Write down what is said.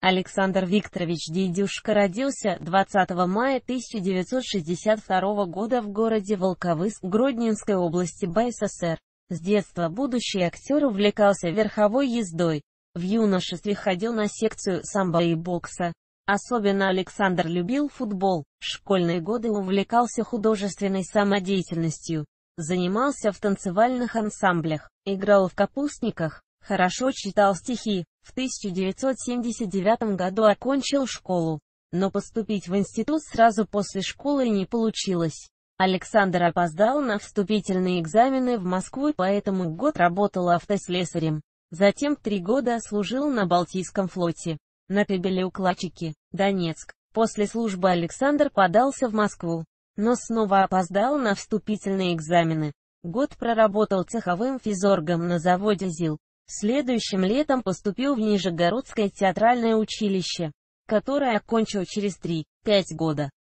Александр Викторович Дидюшко родился 20 мая 1962 года в городе Волковыск Гродненской области БССР. С детства будущий актер увлекался верховой ездой. В юношестве ходил на секцию самбо и бокса. Особенно Александр любил футбол. В школьные годы увлекался художественной самодеятельностью. Занимался в танцевальных ансамблях, играл в капустниках, хорошо читал стихи. В 1979 году окончил школу, но поступить в институт сразу после школы не получилось. Александр опоздал на вступительные экзамены в Москву, поэтому год работал автослесарем. Затем 3 года служил на Балтийском флоте, на кабелеукладчике, Донецк. После службы Александр подался в Москву, но снова опоздал на вступительные экзамены. Год проработал цеховым физоргом на заводе ЗИЛ. Следующим летом поступил в Нижегородское театральное училище, которое окончил через 3-5 года.